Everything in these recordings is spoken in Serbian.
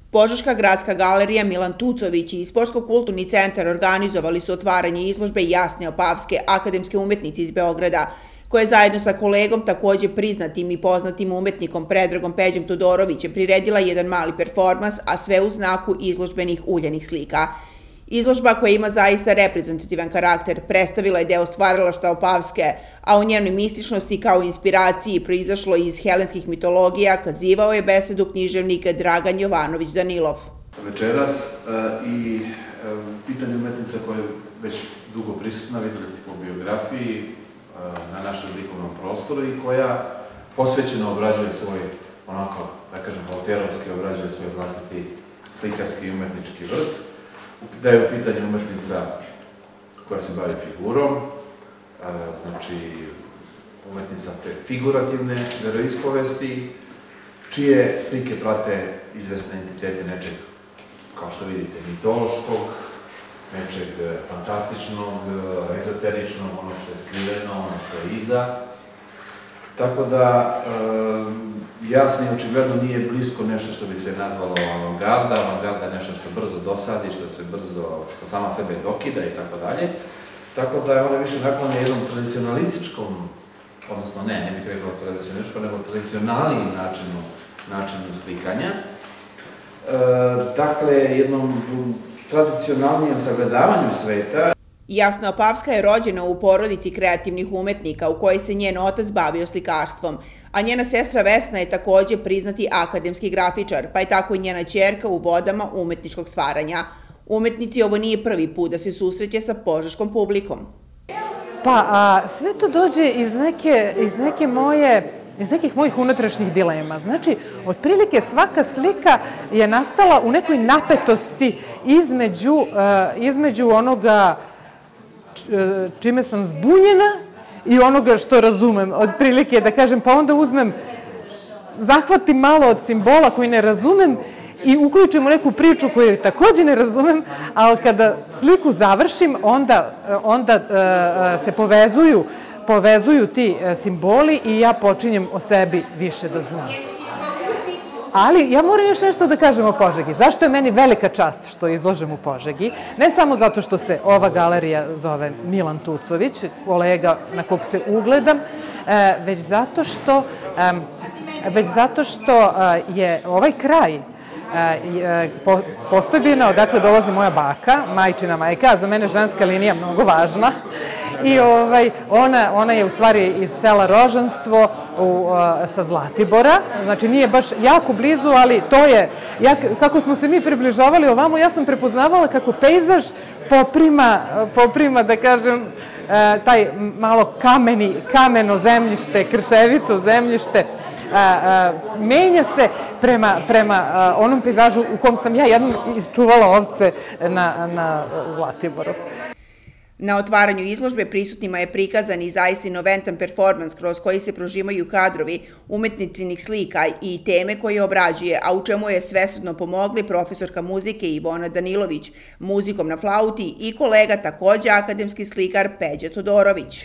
Požeška gradska galerija Milan Tucović i Sportsko-kulturni centar organizovali su otvaranje izložbe Jasne Opavske, akademske umetnice iz Beograda, koja je zajedno sa kolegom, takođe priznatim i poznatim umetnikom Predragom Peđom Todorovićem, priredila jedan mali performans, a sve u znaku izložbenih uljanih slika. Izložba, koja ima zaista reprezentativan karakter, predstavila je deo stvaralaštva Opavske, a u njenoj mističnosti kao inspiraciji proizašlo iz helenskih mitologija, kazivao je besedu književnik Dragan Jovanović Danilov. Večeras i pitanje umetnica koja je već dugo prisutna, videli ste po biografiji, na našem likovnom prostoru i koja posvećeno obrađuje svoj, onako, da kažem, volterovski, obrađuje svoj vlastiti slikarski i umetnički vrt. Da je u pitanju umetnica koja se bavi figurom, znači umetnica te figurativne veroispovesti, čije slike prate izvesne entitete nečeg, kao što vidite, mitološkog, nečeg fantastičnog, ezoteričnog, ono što je skriveno, ono što je iza. Tako da, jasno i očigledno nije blisko nešto što bi se nazvalo avangarda. Avangarda je nešto što brzo dosadi, što sama sebe dokida i tako dalje. Tako da je ona više naklonjena jednom tradicionalističkom, odnosno ne bih rekao tradicionalističkom, nego tradicionalnijim načinu slikanja. Dakle, jednom tradicionalnijem sagledavanju sveta. Jasna Opavska je rođena u porodici kreativnih umetnika u kojoj se njen otac bavio slikarstvom, a njena sestra Vesna je takođe priznati akademski grafičar, pa je tako i njena ćerka u vodama umetničkog stvaranja. Umetnici ovo nije prvi put da se susreće sa požeškom publikom. Pa, sve to dođe iz nekih mojih unutrašnjih dilema. Znači, otprilike svaka slika je nastala u nekoj napetosti između onoga čime sam zbunjena i onoga što razumem. Otprilike, da kažem, pa onda zahvatim malo od simbola koji ne razumem i uključim u neku priču koju takođe ne razumem, ali kada sliku završim, onda se povezuju ti simboli i ja počinjem o sebi više da znam. Ali ja moram još nešto da kažem o Požegi. Zašto je meni velika čast što izlažem u Požegi? Ne samo zato što se ova galerija zove Milan Tucović, kolega na kog se ugledam, već zato što je ovaj kraj Postojbina, odakle dolazi moja baka, majčina majka, a za mene ženska linija mnogo važna. I ona je u stvari iz sela Rožanstvo sa Zlatibora, znači nije baš jako blizu, ali to je, kako smo se mi približavali ovamo, ja sam prepoznavala kako pejzaž poprima, da kažem, taj malo kameno zemljište, krševito zemljište, menja se prema onom pejzažu u kom sam ja jednom čuvala ovce na Zlatiboru. Na otvaranju izložbe prisutnima je prikazan i zaista inoventan performans kroz koji se prožimaju kadrovi umetnicinih slika i teme koje obrađuje, a u čemu je svesrdno pomogli profesorka muzike Ivona Danilović, muzikom na flauti i kolega takođe akademski slikar Peđa Todorović.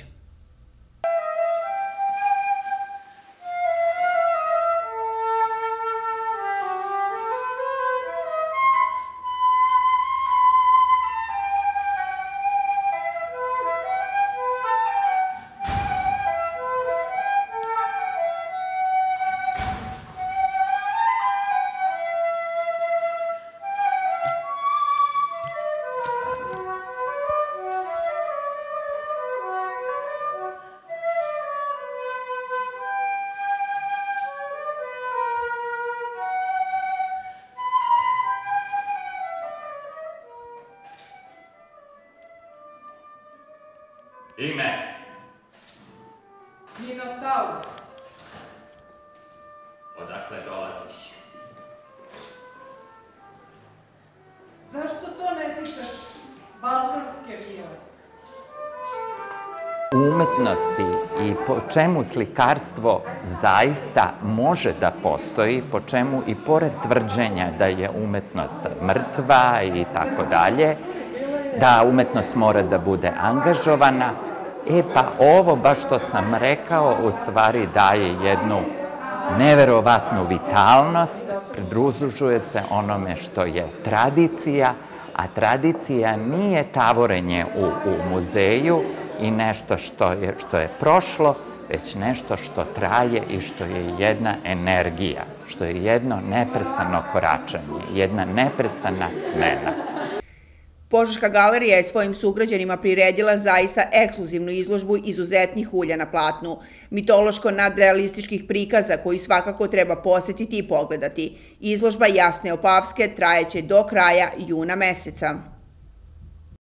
Ime? Minotaur. Odakle dolaziš? Zašto to ne pišeš balkanske vile? U umetnosti i po čemu slikarstvo zaista može da postoji, po čemu i pored tvrđenja da je umetnost mrtva i tako dalje, da umetnost mora da bude angažovana, pa ovo baš što sam rekao u stvari daje jednu neverovatnu vitalnost, pridružuje se onome što je tradicija, a tradicija nije tavorenje u muzeju i nešto što je prošlo, već nešto što traje i što je jedna energija, što je jedno neprestano koračanje, jedna neprestana smena. Požeška galerija je svojim sugrađanima priredila zaista ekskluzivnu izložbu izuzetnih ulja na platnu, mitološko-nadrealističkih prikaza koji svakako treba posetiti i pogledati. Izložba Jasne Opavske trajeće do kraja juna meseca.